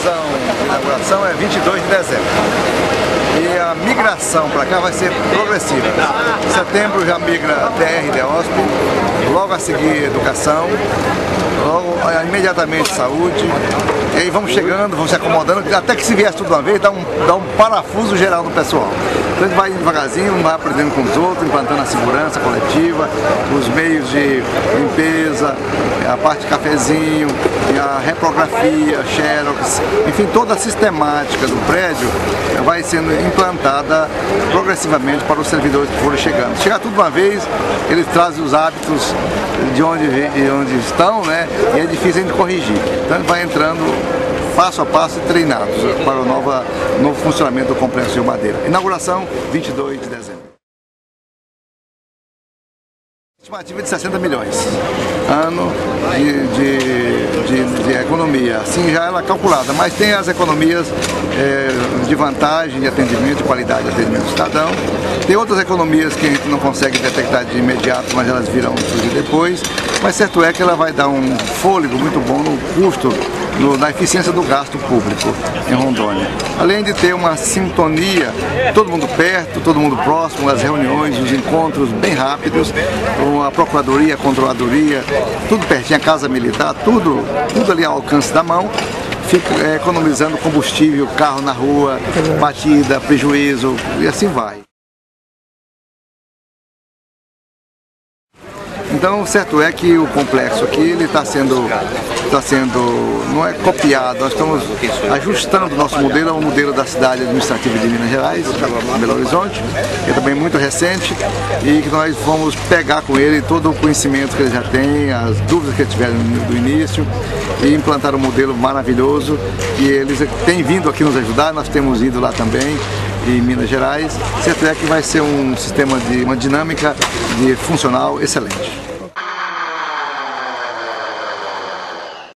previsão de inauguração é 22 de dezembro. E a migração para cá vai ser progressiva. Em setembro já migra TR, DEOSP, logo a seguir educação, logo imediatamente saúde. E aí vamos chegando, vamos se acomodando, até que se viesse tudo de uma vez, dá um parafuso geral no pessoal. Então a gente vai devagarzinho, vai aprendendo com os outros, implantando a segurança coletiva, os meios de limpeza, a parte de cafezinho, a reprografia, xerox, enfim, toda a sistemática do prédio vai sendo implantada progressivamente para os servidores que forem chegando. Chegar tudo de uma vez, eles trazem os hábitos de onde estão, né? E é difícil a gente corrigir. Então vai entrando passo a passo e treinados para o novo funcionamento do Complexo Rio Madeira. Inauguração 22 de dezembro. Estimativa de 60 milhões ano de economia, assim já ela é calculada, mas tem as economias de vantagem de atendimento, de qualidade de atendimento do cidadão. Tem outras economias que a gente não consegue detectar de imediato, mas elas virão surgir depois. Mas certo é que ela vai dar um fôlego muito bom no custo, na eficiência do gasto público em Rondônia. Além de ter uma sintonia, todo mundo perto, todo mundo próximo, as reuniões, os encontros bem rápidos, a procuradoria, a controladoria, tudo pertinho, a casa militar, tudo ali ao alcance da mão. Fica economizando combustível, carro na rua, batida, prejuízo e assim vai. Então, certo é que o complexo aqui ele está sendo, não é copiado, nós estamos ajustando o nosso modelo ao modelo da cidade administrativa de Minas Gerais, Belo Horizonte, que é também muito recente e que nós vamos pegar com ele todo o conhecimento que ele já tem, as dúvidas que ele tiveram do início e implantar um modelo maravilhoso e eles têm vindo aqui nos ajudar, nós temos ido lá também em Minas Gerais, certo é que vai ser um sistema uma dinâmica funcional excelente.